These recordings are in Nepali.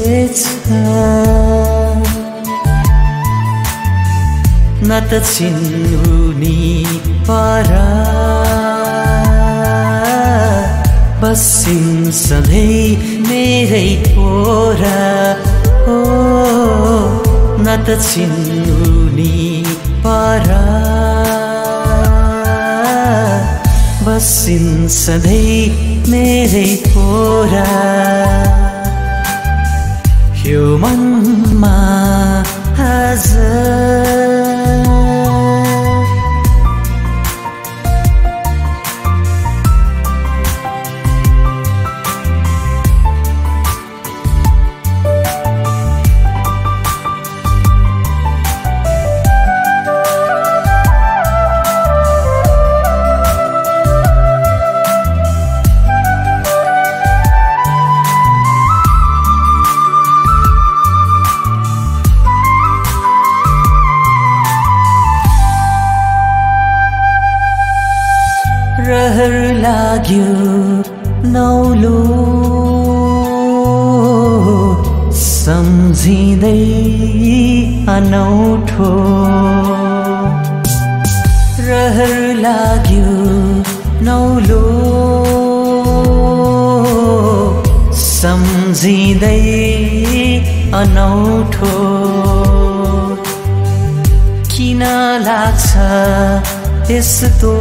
बसेछ न त चिन्हुनी पारा बसिन् सधैँ मेरै पोरा हो न त चिन्हुनी पारा बसिन् सधैँ मेरै पोरा यो मनमा आज रहर लाग्यो नौलो सम्झिँदै अनौठो रहर लाग्यो नौलो सम्झिँदै अनौठो किन लाग्छ यस्तो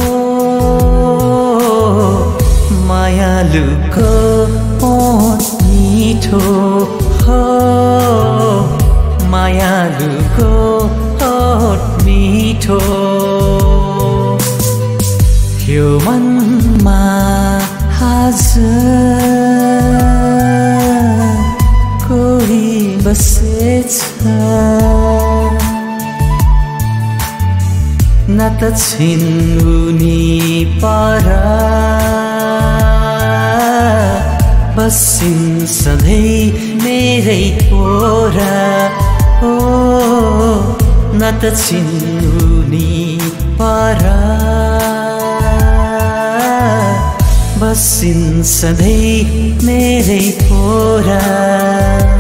मायालुको ओठ मिठो हो मायालुको ओठ मिठो यो मनमा आज कोही बसेछ न त छिन्हुनी पारा बसिन् सधैँ मेरै पोरा हो न त चिन्हुनी पारा बसिन् सधैँ मेरै पोरा